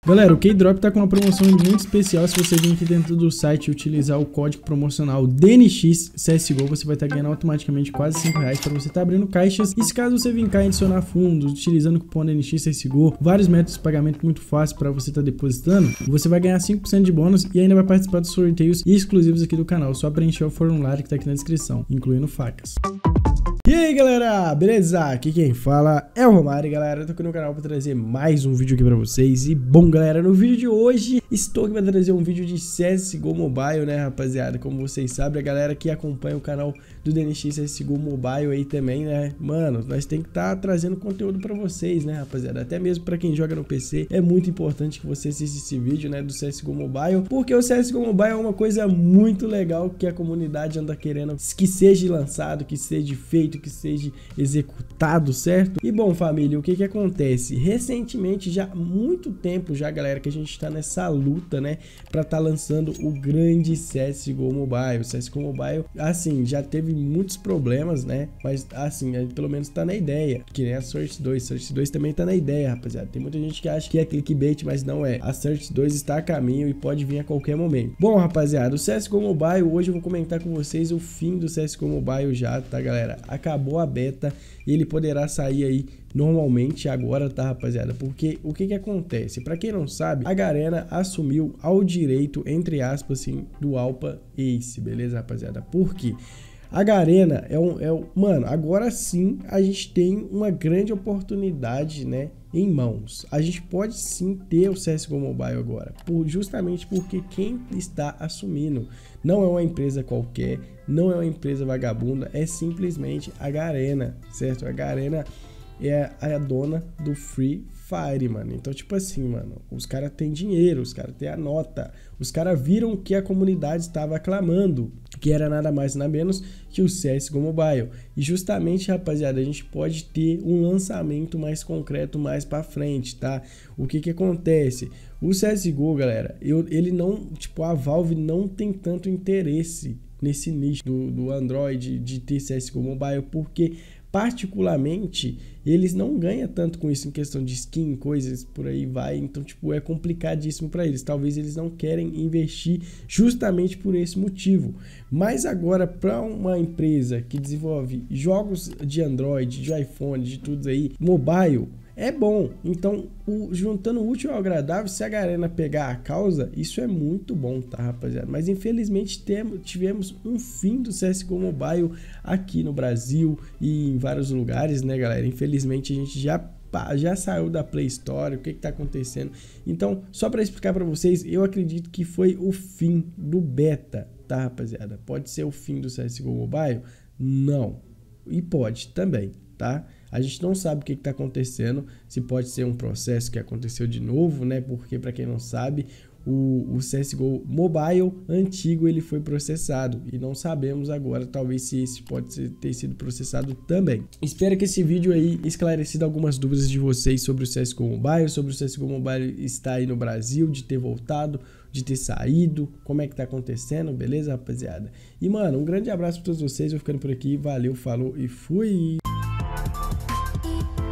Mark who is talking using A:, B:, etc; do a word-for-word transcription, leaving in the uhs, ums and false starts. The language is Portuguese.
A: Galera, o Keydrop tá com uma promoção muito especial. Se você vir aqui dentro do site e utilizar o código promocional D N X C S G O, você vai estar ganhando automaticamente quase cinco reais para você estar abrindo caixas. E se caso você vir cá e adicionar fundos, utilizando o cupom D N X C S G O, vários métodos de pagamento muito fácil para você estar depositando, você vai ganhar cinco por cento de bônus e ainda vai participar dos sorteios exclusivos aqui do canal. Só preencher o formulário que tá aqui na descrição, incluindo facas. E aí galera, beleza? Aqui quem fala é o Romário, galera. Eu tô aqui no canal para trazer mais um vídeo aqui pra vocês. E bom galera, no vídeo de hoje estou aqui para trazer um vídeo de C S G O Mobile, né rapaziada? Como vocês sabem, a galera que acompanha o canal do D N X C S G O Mobile aí também, né? Mano, nós tem que estar tá trazendo conteúdo pra vocês, né rapaziada? Até mesmo pra quem joga no P C, é muito importante que você assista esse vídeo, né, do C S G O Mobile, porque o C S G O Mobile é uma coisa muito legal que a comunidade anda querendo que seja lançado, que seja feito, que seja executado, certo? E bom família, o que que acontece? Recentemente, já há muito tempo já galera, que a gente tá nessa luta, né, pra tá lançando o grande C S G O Mobile. O C S G O Mobile, assim, já teve muitos problemas, né, mas assim, pelo menos tá na ideia, que nem a Search dois. Search dois também tá na ideia, rapaziada. Tem muita gente que acha que é clickbait, mas não é. A Search dois está a caminho e pode vir a qualquer momento. Bom rapaziada, o C S G O Mobile, hoje eu vou comentar com vocês o fim do C S G O Mobile já, tá galera? Acabou a beta e ele poderá sair aí normalmente agora, tá rapaziada? Porque o que que acontece? Pra quem não sabe, a Garena assumiu ao direito, entre aspas assim, do Alpha Ace, beleza rapaziada? Por quê? A Garena é um, é um... Mano, agora sim a gente tem uma grande oportunidade, né, em mãos. A gente pode sim ter o C S G O Mobile agora, por, justamente porque quem está assumindo não é uma empresa qualquer, não é uma empresa vagabunda, é simplesmente a Garena, certo? A Garena é a dona do Free Fire, mano. Então, tipo assim, mano, os caras têm dinheiro, os caras têm a nota, os caras viram o que a comunidade estava aclamando, que era nada mais nada menos que o C S G O Mobile. E justamente, rapaziada, a gente pode ter um lançamento mais concreto mais pra frente, tá? O que que acontece? O C S G O, galera, eu, ele não, tipo, a Valve não tem tanto interesse nesse nicho do, do Android de ter C S G O Mobile, porque particularmente eles não ganham tanto com isso em questão de skin, coisas por aí vai, então tipo é complicadíssimo para eles. Talvez eles não querem investir justamente por esse motivo. Mas agora para uma empresa que desenvolve jogos de Android, de iPhone, de tudo aí, mobile, é bom. Então, o, juntando o útil ao agradável, se a Garena pegar a causa, isso é muito bom, tá, rapaziada? Mas, infelizmente, temos, tivemos um fim do C S G O Mobile aqui no Brasil e em vários lugares, né, galera? Infelizmente, a gente já, já saiu da Play Store, o que que tá acontecendo? Então, só para explicar para vocês, eu acredito que foi o fim do beta, tá, rapaziada? Pode ser o fim do C S G O Mobile? Não. E pode também, tá? A gente não sabe o que está acontecendo, se pode ser um processo que aconteceu de novo, né? Porque, para quem não sabe, o, o C S G O Mobile antigo ele foi processado e não sabemos agora, talvez se esse pode ser, ter sido processado também. Espero que esse vídeo aí esclarecido algumas dúvidas de vocês sobre o C S G O Mobile, sobre o C S G O Mobile estar aí no Brasil, de ter voltado, de ter saído, como é que tá acontecendo, beleza, rapaziada? E, mano, um grande abraço para todos vocês, eu vou ficando por aqui, valeu, falou e fui!